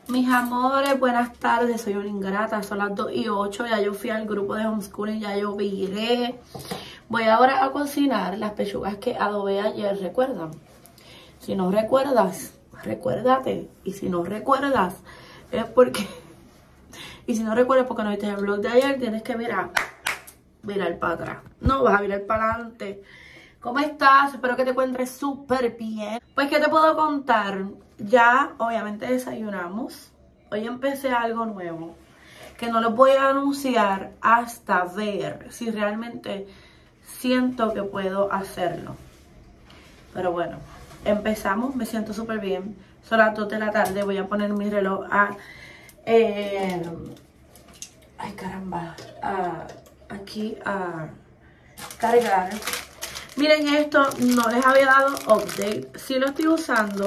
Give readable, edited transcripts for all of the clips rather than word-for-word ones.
Mis amores, buenas tardes, soy una ingrata, son las 2:08, ya yo fui al grupo de homeschooling, ya yo viré. Voy ahora a cocinar las pechugas que adobé ayer, ¿recuerdan? Si no recuerdas, recuérdate, y si no recuerdas, es porque... Y si no recuerdas porque no viste el vlog de ayer, tienes que virar para atrás, no vas a virar para adelante. ¿Cómo estás? Espero que te encuentres súper bien. Pues, ¿qué te puedo contar? Ya, obviamente, desayunamos. Hoy empecé algo nuevo que no lo voy a anunciar hasta ver si realmente siento que puedo hacerlo. Pero bueno, empezamos. Me siento súper bien. Son las 2 de la tarde. Voy a poner mi reloj a... ay, caramba. Aquí a cargar. Miren esto, no les había dado update. Sí lo estoy usando.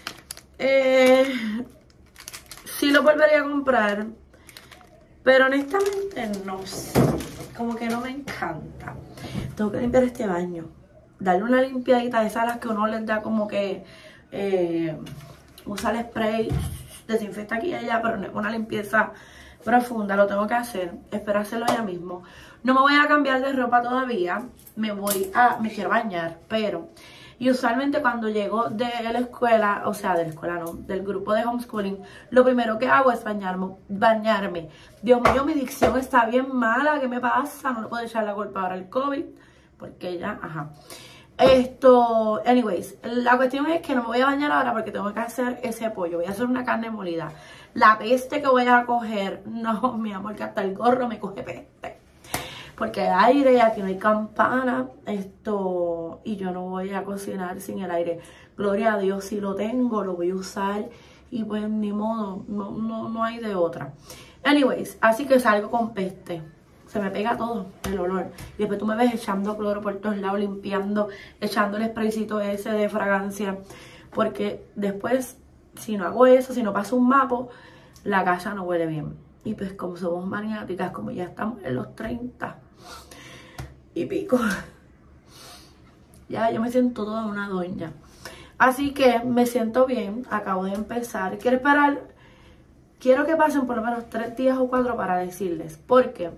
Sí lo volvería a comprar. Pero honestamente no sé. Como que no me encanta. Tengo que limpiar este baño. Darle una limpiadita de esas a las que uno les da como que... usa el spray, desinfecta aquí y allá, pero no es una limpieza profunda. Lo tengo que hacer. Espero hacerlo ya mismo. No me voy a cambiar de ropa todavía. Me quiero bañar, pero... Y usualmente cuando llego de la escuela, o sea, de la escuela no, del grupo de homeschooling, lo primero que hago es bañarme. Dios mío, mi dicción está bien mala, ¿qué me pasa? No le puedo echar la culpa ahora al COVID, porque ya, ajá. Anyways, la cuestión es que no me voy a bañar ahora porque tengo que hacer ese pollo. Voy a hacer una carne molida. La peste que voy a coger, no, mi amor, que hasta el gorro me coge peste. Porque hay aire y aquí no hay campana. Y yo no voy a cocinar sin el aire. Gloria a Dios, si lo tengo, lo voy a usar. Y pues ni modo, no hay de otra. Anyways, así que salgo con peste. Se me pega todo el olor. Y después tú me ves echando cloro por todos lados, limpiando, echando el spraycito ese de fragancia. Porque después, si no hago eso, si no paso un mapo, la casa no huele bien. Y pues como somos maniáticas, como ya estamos en los 30 y pico, ya yo me siento toda una doña. Así que me siento bien, acabo de empezar. Quiero que pasen por lo menos 3 días o 4 para decirles. Porque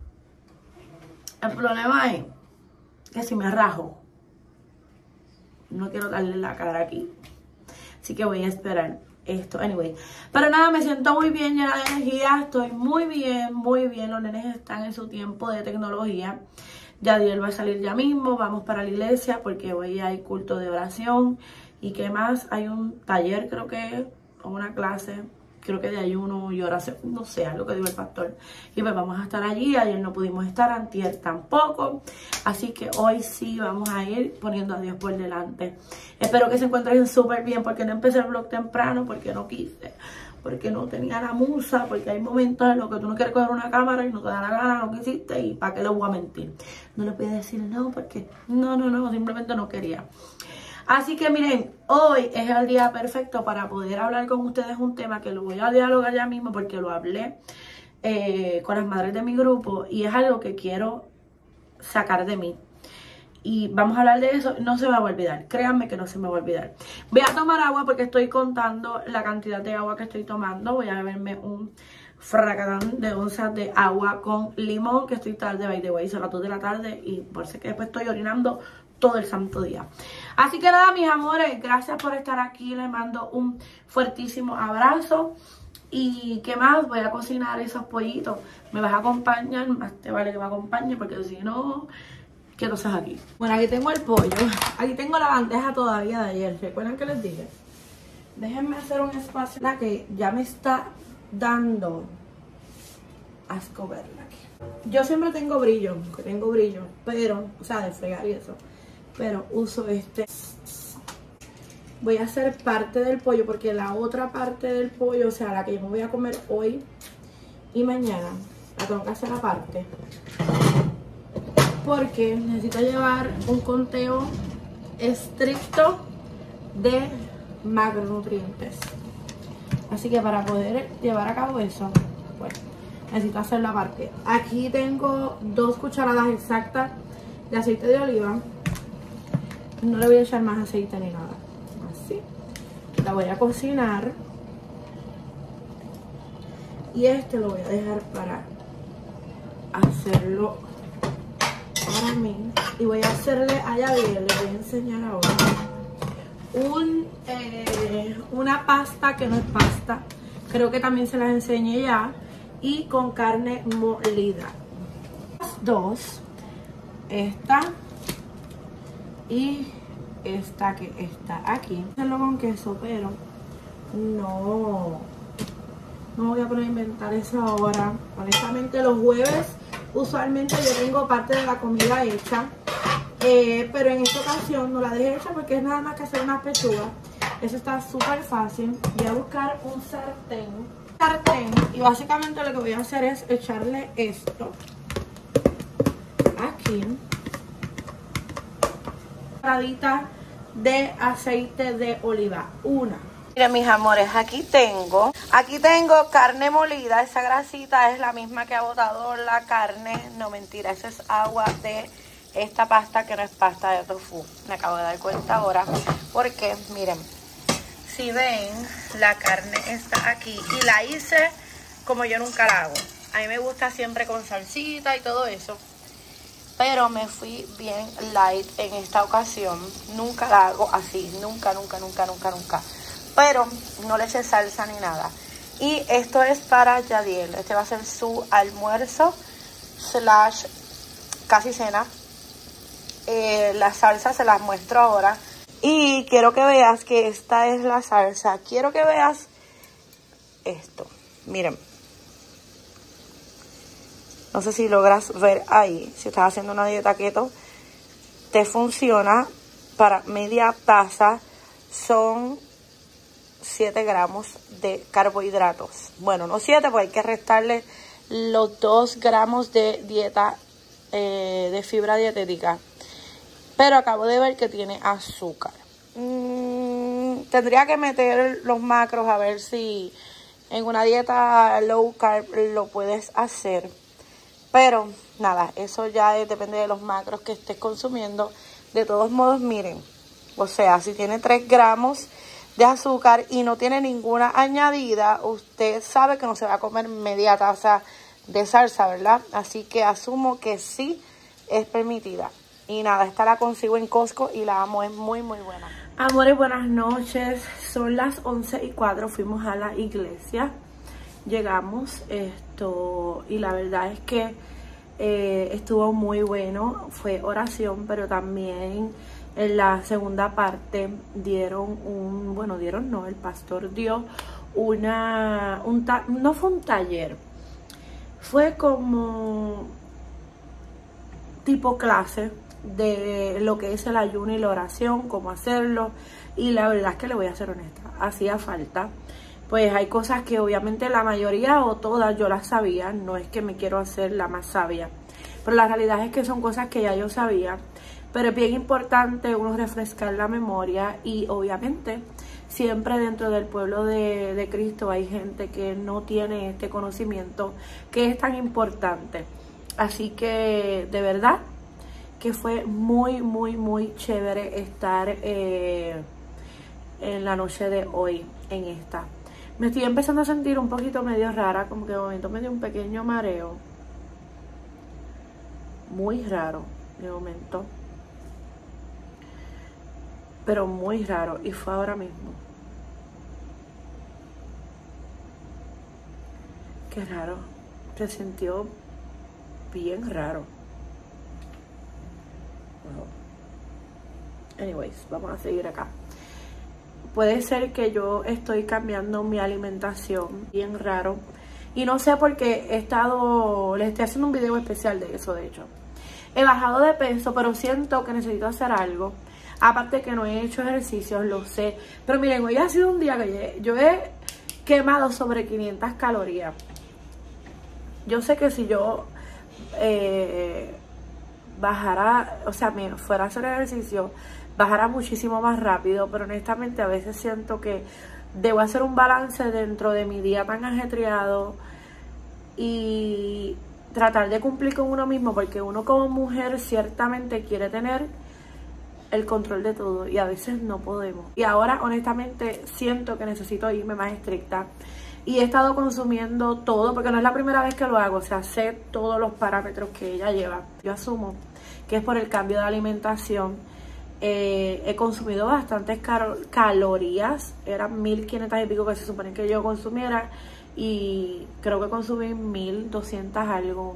el problema es que si me rajo, no quiero darle la cara aquí. Así que voy a esperar esto, anyway. Pero nada, me siento muy bien, llena de energía. Estoy muy bien, muy bien. Los nenes están en su tiempo de tecnología. Yadiel va a salir ya mismo. Vamos para la iglesia porque hoy hay culto de oración. ¿Y qué más? Hay un taller, creo que, o una clase, creo que de ayuno y oración, no sé, algo que dijo el pastor. Y pues vamos a estar allí. Ayer no pudimos estar, antier tampoco. Así que hoy sí vamos a ir poniendo a Dios por delante. Espero que se encuentren súper bien, porque no empecé el vlog temprano, porque no quise, porque no tenía la musa, porque hay momentos en los que tú no quieres coger una cámara y no te da la gana, no quisiste, y ¿para qué les voy a mentir? No les voy a decir no, porque no, simplemente no quería. Así que miren, hoy es el día perfecto para poder hablar con ustedes un tema que lo voy a dialogar ya mismo porque lo hablé con las madres de mi grupo y es algo que quiero sacar de mí. Y vamos a hablar de eso, no se me va a olvidar, créanme que no se me va a olvidar. Voy a tomar agua porque estoy contando la cantidad de agua que estoy tomando. Voy a beberme un fracadán de onzas de agua con limón, que estoy tarde, by the way, son las 2 de la tarde y por eso que después estoy orinando todo el santo día. Así que nada, mis amores, gracias por estar aquí. Les mando un fuertísimo abrazo. Y qué más, voy a cocinar esos pollitos. Me vas a acompañar, más te vale que me acompañe, porque si no, ¿qué haces aquí? Bueno, aquí tengo el pollo. Aquí tengo la bandeja todavía de ayer. ¿Recuerdan que les dije? Déjenme hacer un espacio, la que ya me está dando asco verla aquí. Yo siempre tengo brillo, pero, o sea, de fregar y eso. Pero uso este. Voy a hacer parte del pollo porque la otra parte del pollo, o sea, la que yo me voy a comer hoy y mañana, la tengo que hacer aparte. Porque necesito llevar un conteo estricto de macronutrientes. Así que para poder llevar a cabo eso, bueno, necesito hacerlo aparte. Aquí tengo 2 cucharadas exactas de aceite de oliva. No le voy a echar más aceite ni nada. Así. La voy a cocinar Y este lo voy a dejar para hacerlo para mí. Y voy a hacerle a Yadiel, le voy a enseñar ahora una pasta que no es pasta. Creo que también se las enseñé ya. Y con carne molida. Las dos. Esta y esta que está aquí. Hacerlo con queso, pero no voy a poner a inventar eso ahora. Honestamente, los jueves usualmente yo tengo parte de la comida hecha, pero en esta ocasión no la dejé hecha porque es nada más que hacer unas pechugas. Eso está súper fácil. Voy a buscar un sartén y básicamente lo que voy a hacer es echarle esto aquí, radita de aceite de oliva, una. Miren, mis amores, aquí tengo carne molida. Esa grasita es la misma que ha botado la carne. No, mentira, esa es agua de esta pasta que no es pasta de tofu. Me acabo de dar cuenta ahora porque, miren, si ven, la carne está aquí y la hice como yo nunca la hago. A mí me gusta siempre con salsita y todo eso, pero me fui bien light en esta ocasión. Nunca la hago así, nunca. Pero no le eché salsa ni nada. Y esto es para Yadiel. Este va a ser su almuerzo / casi cena. La salsa se las muestro ahora. Y quiero que veas que esta es la salsa. Quiero que veas esto. Miren. No sé si logras ver ahí. Si estás haciendo una dieta keto, te funciona. Para media taza son 7 gramos de carbohidratos. Bueno, no 7, porque hay que restarle los 2 gramos de dieta, de fibra dietética. Pero acabo de ver que tiene azúcar. Tendría que meter los macros a ver si en una dieta low carb lo puedes hacer. Pero nada, eso ya depende de los macros que estés consumiendo. De todos modos, miren, o sea, si tiene 3 gramos de azúcar y no tiene ninguna añadida, usted sabe que no se va a comer media taza de salsa, ¿verdad? Así que asumo que sí es permitida. Y nada, esta la consigo en Costco y la amo, es muy buena. Amores, buenas noches. Son las 11:04, fuimos a la iglesia. Llegamos y la verdad es que estuvo muy bueno. Fue oración, pero también en la segunda parte el pastor dio no fue un taller, fue como tipo clase de lo que es el ayuno y la oración, cómo hacerlo. Y la verdad es que le voy a ser honesta, hacía falta. Pues hay cosas que obviamente la mayoría o todas yo las sabía, no es que me quiero hacer la más sabia, pero la realidad es que son cosas que ya yo sabía. Pero es bien importante uno refrescar la memoria y obviamente siempre dentro del pueblo de Cristo hay gente que no tiene este conocimiento que es tan importante. Así que de verdad que fue muy chévere estar en la noche de hoy en esta. Me estoy empezando a sentir un poquito medio rara, como que de momento me dio un pequeño mareo. Muy raro de momento. Pero muy raro, y fue ahora mismo. Qué raro. Se sintió bien raro. Wow. Anyways, vamos a seguir acá. Puede ser que yo estoy cambiando mi alimentación, bien raro. Y no sé por qué les estoy haciendo un video especial de eso, de hecho. He bajado de peso, pero siento que necesito hacer algo. Aparte que no he hecho ejercicios, lo sé. Pero miren, hoy ha sido un día que yo he quemado sobre 500 calorías. Yo sé que si yo bajara, o sea, me fuera a hacer ejercicio, bajara muchísimo más rápido. Pero honestamente a veces siento que debo hacer un balance dentro de mi día tan ajetreado y tratar de cumplir con uno mismo, porque uno como mujer ciertamente quiere tener el control de todo y a veces no podemos. Y ahora honestamente siento que necesito irme más estricta. Y he estado consumiendo todo, porque no es la primera vez que lo hago, o sea, sé todos los parámetros que ella lleva. Yo asumo que es por el cambio de alimentación. He consumido bastantes calorías, eran 1500 y pico que se supone que yo consumiera, y creo que consumí 1200 algo,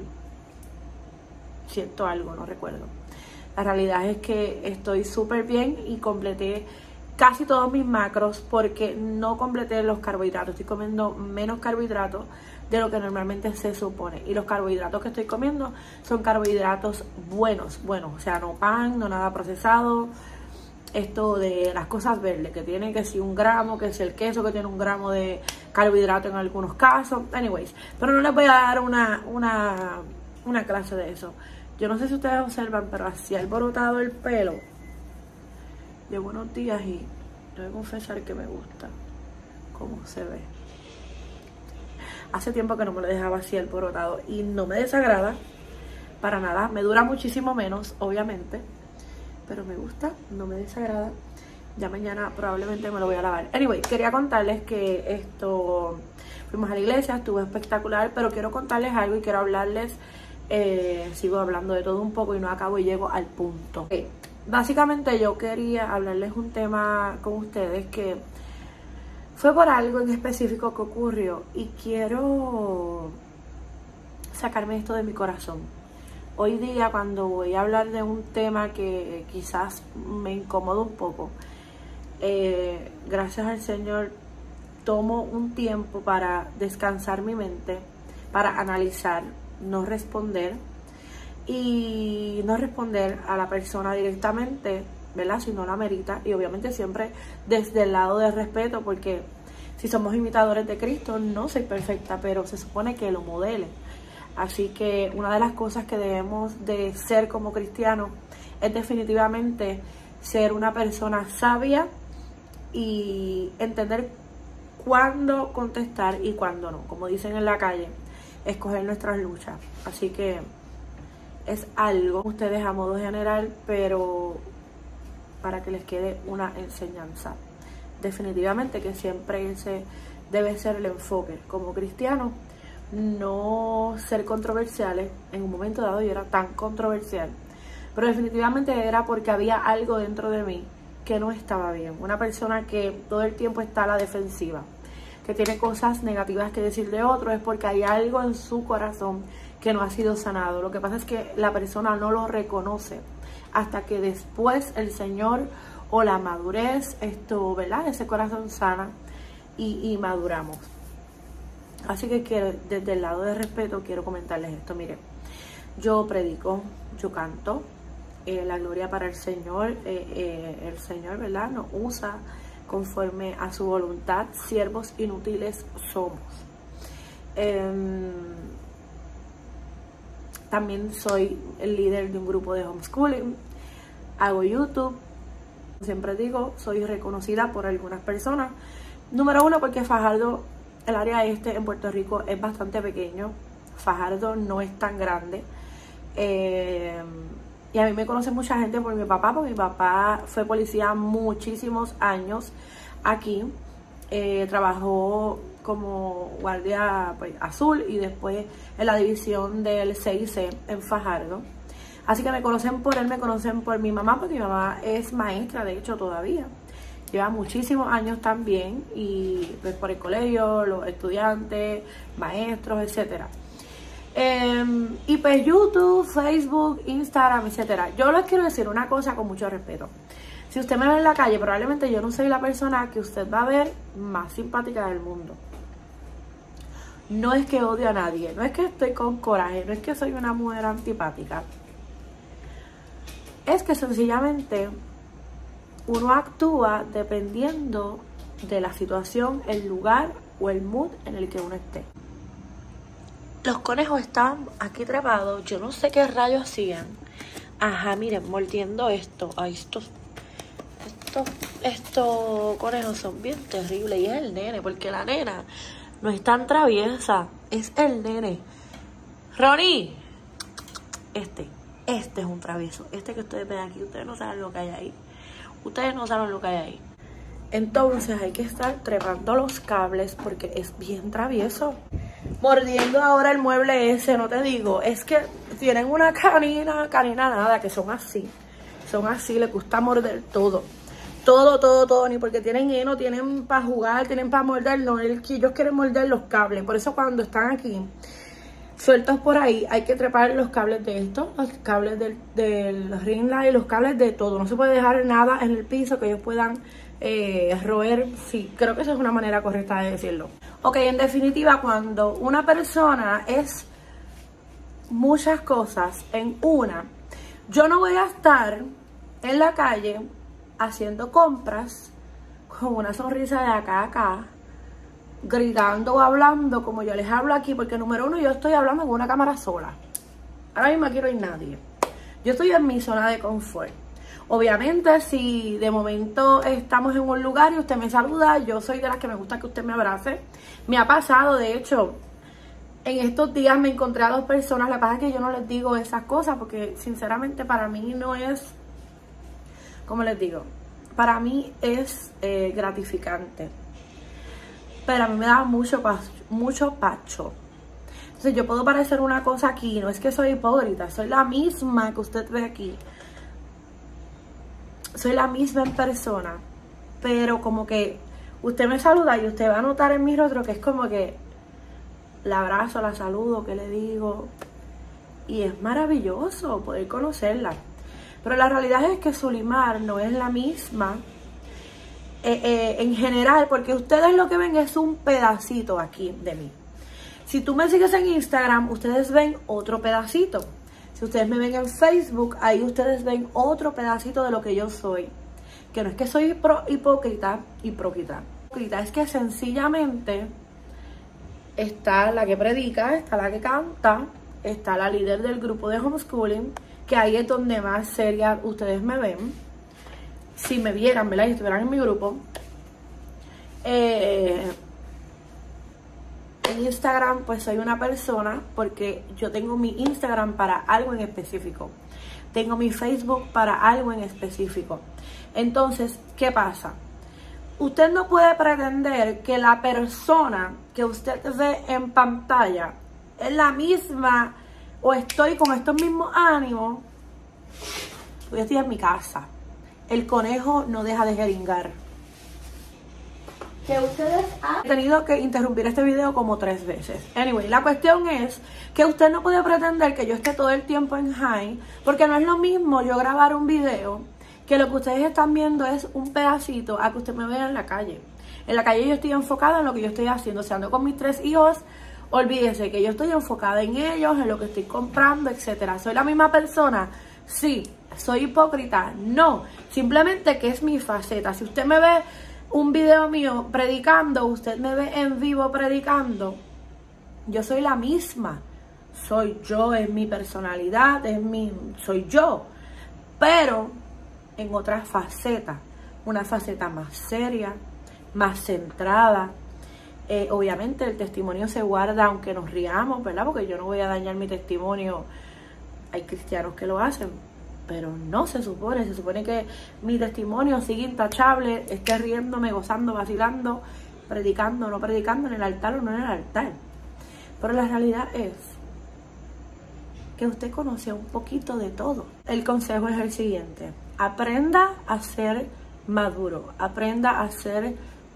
1100 algo, no recuerdo. La realidad es que estoy súper bien y completé casi todos mis macros porque no completé los carbohidratos. Estoy comiendo menos carbohidratos de lo que normalmente se supone. Y los carbohidratos que estoy comiendo son carbohidratos buenos. O sea, no pan, no nada procesado. Esto de las cosas verdes, que tiene que si 1 gramo, que si el queso que tiene 1 gramo de carbohidrato en algunos casos. Anyways, pero no les voy a dar una clase de eso. Yo no sé si ustedes observan, pero así alborotado el pelo de buenos días, y tengo que confesar que me gusta cómo se ve. Hace tiempo que no me lo dejaba así alborotado y no me desagrada para nada. Me dura muchísimo menos, obviamente, pero me gusta, no me desagrada. Ya mañana probablemente me lo voy a lavar. Anyway, quería contarles que fuimos a la iglesia, estuvo espectacular, pero quiero contarles algo y quiero hablarles. Sigo hablando de todo un poco y no acabo y llego al punto. Básicamente yo quería hablarles un tema con ustedes que fue por algo en específico que ocurrió y quiero sacarme esto de mi corazón. Hoy día, cuando voy a hablar de un tema que quizás me incomoda un poco, gracias al Señor tomo un tiempo para descansar mi mente, para analizar, no responder. Y no responder a la persona directamente, ¿verdad? Si no la merita. Y obviamente siempre desde el lado del respeto, porque si somos imitadores de Cristo, no soy perfecta, pero se supone que lo modele. Así que una de las cosas que debemos de ser como cristianos es definitivamente ser una persona sabia y entender cuándo contestar y cuándo no. Como dicen en la calle, escoger nuestras luchas. Así que es algo ustedes a modo general, pero para que les quede una enseñanza. Definitivamente que siempre ese debe ser el enfoque. Como cristianos, no ser controversiales. En un momento dado yo era tan controversial, pero definitivamente era porque había algo dentro de mí que no estaba bien. Una persona que todo el tiempo está a la defensiva, que tiene cosas negativas que decir de otro, es porque hay algo en su corazón que no ha sido sanado. Lo que pasa es que la persona no lo reconoce hasta que después el Señor o la madurez, ¿verdad? Ese corazón sana y maduramos. Así que quiero, desde el lado de respeto, quiero comentarles esto. Miren, yo predico, yo canto, la gloria para el Señor, ¿verdad? Nos usa conforme a su voluntad. Siervos inútiles somos. También soy el líder de un grupo de homeschooling. Hago YouTube. Siempre digo, soy reconocida por algunas personas. Número 1, porque Fajardo, el área este en Puerto Rico, es bastante pequeño. Fajardo no es tan grande. Y a mí me conoce mucha gente por mi papá, porque mi papá fue policía muchísimos años aquí. Trabajó como guardia azul y después en la división del CIC en Fajardo. Así que me conocen por él, me conocen por mi mamá, porque mi mamá es maestra, de hecho todavía. Lleva muchísimos años también, y pues por el colegio, los estudiantes, maestros, etcétera. Y pues YouTube, Facebook, Instagram, etcétera. Yo les quiero decir una cosa con mucho respeto. Si usted me ve en la calle, probablemente yo no soy la persona que usted va a ver más simpática del mundo. No es que odio a nadie, no es que estoy con coraje, no es que soy una mujer antipática. Es que sencillamente uno actúa dependiendo de la situación, el lugar o el mood en el que uno esté. Los conejos estaban aquí trepados, yo no sé qué rayos hacían. Ajá, miren, mordiendo esto. Ay, estos conejos son bien terribles. Y es el nene, porque la nena no es tan traviesa, es el nene. Ronnie, este es un travieso. Este que ustedes ven aquí, ustedes no saben lo que hay ahí. Ustedes no saben lo que hay ahí. Entonces hay que estar trepando los cables porque es bien travieso. Mordiendo ahora el mueble ese, no te digo, es que tienen una canina nada, que son así, les gusta morder todo. Todo, ni porque tienen heno, tienen para jugar, tienen para morder, no, ellos quieren morder los cables. Por eso cuando están aquí, sueltos por ahí, hay que trepar los cables de estos, los cables del ring light, los cables de todo. No se puede dejar nada en el piso que ellos puedan roer. Sí, creo que esa es una manera correcta de decirlo. Ok, en definitiva, cuando una persona es muchas cosas en una, yo no voy a estar en la calle haciendo compras con una sonrisa de acá a acá, gritando o hablando como yo les hablo aquí, porque número uno, yo estoy hablando con una cámara sola. Ahora mismo aquí no hay nadie. Yo estoy en mi zona de confort. Obviamente, si de momento estamos en un lugar y usted me saluda, yo soy de las que me gusta que usted me abrace. Me ha pasado, de hecho, en estos días me encontré a 2 personas. La verdad es que yo no les digo esas cosas porque sinceramente para mí no es, ¿cómo les digo? Para mí es gratificante. Pero a mí me da mucho pacho. Entonces yo puedo parecer una cosa aquí, no es que soy hipócrita, soy la misma que usted ve aquí. Soy la misma en persona, pero como que usted me saluda y usted va a notar en mi rostro que es como que la abrazo, la saludo, que le digo. Y es maravilloso poder conocerla. Pero la realidad es que Zulimar no es la misma en general, porque ustedes lo que ven es un pedacito aquí de mí. Si tú me sigues en Instagram, ustedes ven otro pedacito. Si ustedes me ven en Facebook, ahí ustedes ven otro pedacito de lo que yo soy. Que no es que soy hipócrita. Es que sencillamente está la que predica, está la que canta, está la líder del grupo de homeschooling, que ahí es donde más seria ustedes me ven. Si me vieran, ¿verdad? Y estuvieran en mi grupo. En Instagram pues soy una persona porque yo tengo mi Instagram para algo en específico, tengo mi Facebook para algo en específico. Entonces, ¿qué pasa? Usted no puede pretender que la persona que usted ve en pantalla es la misma o estoy con estos mismos ánimos. Yo estoy en mi casa, el conejo no deja de jeringar. Que ustedes han tenido que interrumpir este video como 3 veces. Anyway, la cuestión es que usted no puede pretender que yo esté todo el tiempo en high, porque no es lo mismo yo grabar un video que lo que ustedes están viendo es un pedacito a que usted me vea en la calle. En la calle yo estoy enfocada en lo que yo estoy haciendo. Si ando con mis 3 hijos, olvídese que yo estoy enfocada en ellos, en lo que estoy comprando, etcétera. ¿Soy la misma persona? Sí. ¿Soy hipócrita? No. Simplemente que es mi faceta. Si usted me ve un video mío predicando, usted me ve en vivo predicando, yo soy la misma. Soy yo, es mi personalidad, soy yo. Pero en otra faceta, una faceta más seria, más centrada. Obviamente el testimonio se guarda aunque nos riamos, ¿verdad? Porque yo no voy a dañar mi testimonio. Hay cristianos que lo hacen. Pero no se supone que mi testimonio sigue intachable, esté riéndome, gozando, vacilando, predicando, no predicando, en el altar o no en el altar. Pero la realidad es que usted conoce un poquito de todo. El consejo es el siguiente: aprenda a ser maduro, aprenda a ser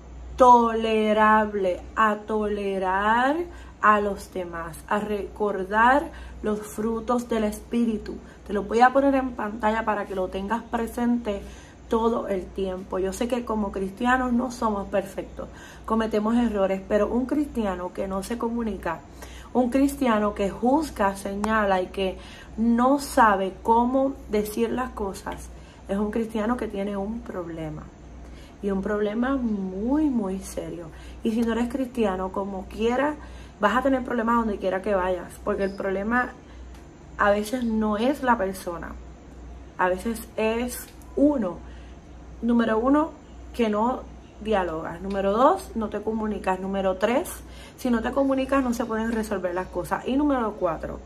tolerable, a tolerar a los demás, a recordar los frutos del Espíritu. Te lo voy a poner en pantalla para que lo tengas presente todo el tiempo. Yo sé que como cristianos no somos perfectos, cometemos errores, pero un cristiano que no se comunica, un cristiano que juzga, señala y que no sabe cómo decir las cosas, es un cristiano que tiene un problema. Y un problema muy, muy serio. Y si no eres cristiano, como quiera, vas a tener problemas donde quiera que vayas. Porque el problema a veces no es la persona. A veces es uno. Número 1, que no dialogas. Número 2, no te comunicas. Número 3, si no te comunicas no se pueden resolver las cosas. Y número 4,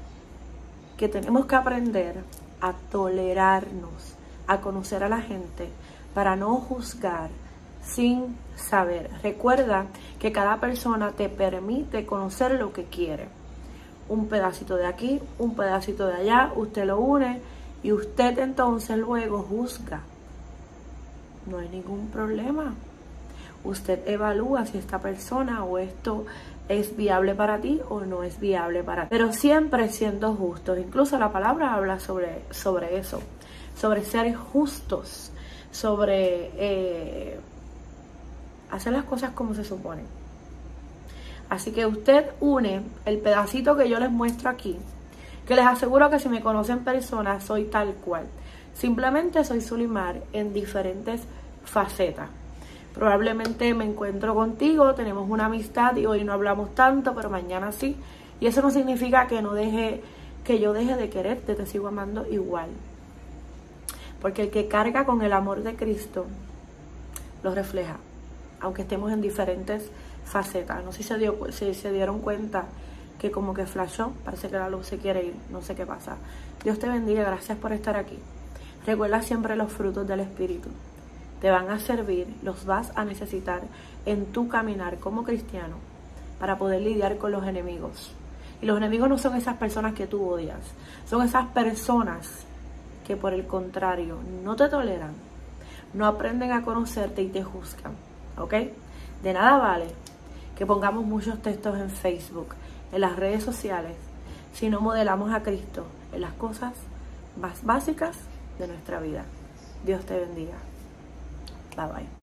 que tenemos que aprender a tolerarnos, a conocer a la gente, para no juzgar, sin saber. Recuerda que cada persona te permite conocer lo que quiere. Un pedacito de aquí, un pedacito de allá, usted lo une y usted entonces luego juzga. No hay ningún problema. Usted evalúa si esta persona o esto es viable para ti o no es viable para ti. Pero siempre siendo justos. Incluso la palabra habla sobre eso. Sobre ser justos. Sobre hacer las cosas como se supone. Así que usted une el pedacito que yo les muestro aquí. Que les aseguro que si me conocen en persona soy tal cual. Simplemente soy Zulimar en diferentes facetas. Probablemente me encuentro contigo, tenemos una amistad y hoy no hablamos tanto, pero mañana sí. Y eso no significa que yo deje de quererte, te sigo amando igual. Porque el que carga con el amor de Cristo lo refleja, aunque estemos en diferentes facetas. No sé si se dieron cuenta que como que flashó, parece que la luz se quiere ir, no sé qué pasa. Dios te bendiga, gracias por estar aquí. Recuerda siempre los frutos del Espíritu. Te van a servir, los vas a necesitar en tu caminar como cristiano para poder lidiar con los enemigos. Y los enemigos no son esas personas que tú odias, son esas personas que por el contrario no te toleran, no aprenden a conocerte y te juzgan, ¿ok? De nada vale que pongamos muchos textos en Facebook, en las redes sociales, si no modelamos a Cristo en las cosas más básicas de nuestra vida. Dios te bendiga. Bye bye.